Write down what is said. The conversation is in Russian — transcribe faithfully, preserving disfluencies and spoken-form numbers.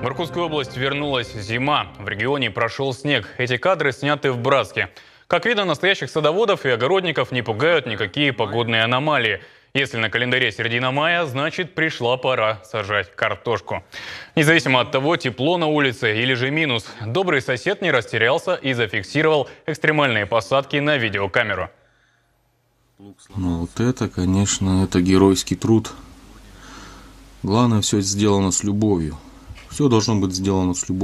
Иркутскую область вернулась зима. В регионе прошел снег. Эти кадры сняты в Братске. Как видно, настоящих садоводов и огородников не пугают никакие погодные аномалии. Если на календаре середина мая, значит пришла пора сажать картошку. Независимо от того, тепло на улице или же минус, добрый сосед не растерялся и зафиксировал экстремальные посадки на видеокамеру. Ну вот это, конечно, это геройский труд. Главное, все сделано с любовью. Все должно быть сделано с любовью.